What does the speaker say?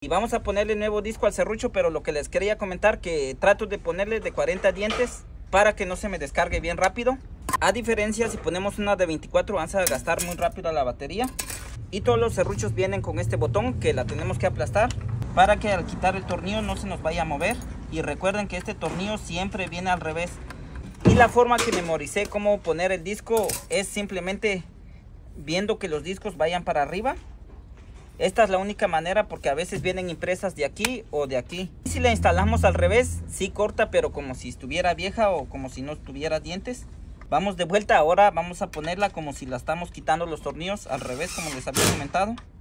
Y vamos a ponerle nuevo disco al serrucho, pero lo que les quería comentar que trato de ponerle de 40 dientes para que no se me descargue bien rápido. A diferencia, si ponemos una de 24 vamos a gastar muy rápido la batería. Y todos los serruchos vienen con este botón que la tenemos que aplastar para que al quitar el tornillo no se nos vaya a mover. Y recuerden que este tornillo siempre viene al revés. Y la forma que memoricé cómo poner el disco es simplemente viendo que los discos vayan para arriba. Esta es la única manera porque a veces vienen impresas de aquí o de aquí. Y si la instalamos al revés, sí corta, pero como si estuviera vieja o como si no tuviera dientes. Vamos de vuelta, ahora vamos a ponerla como si la estamos quitando los tornillos al revés, como les había comentado.